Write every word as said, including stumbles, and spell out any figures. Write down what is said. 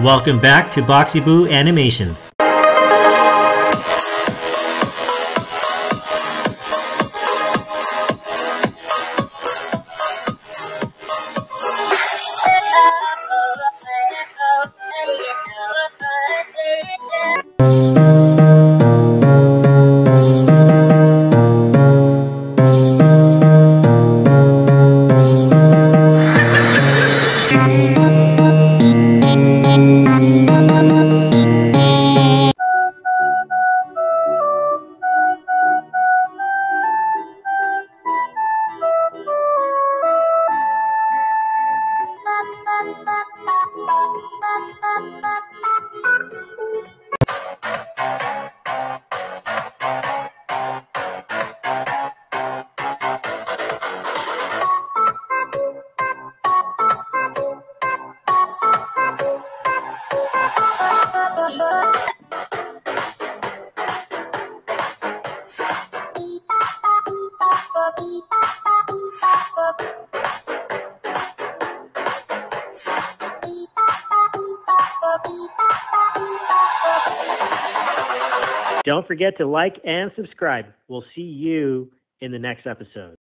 Welcome back to Boxy Boo Animations. Don't forget to like and subscribe. We'll see you in the next episode.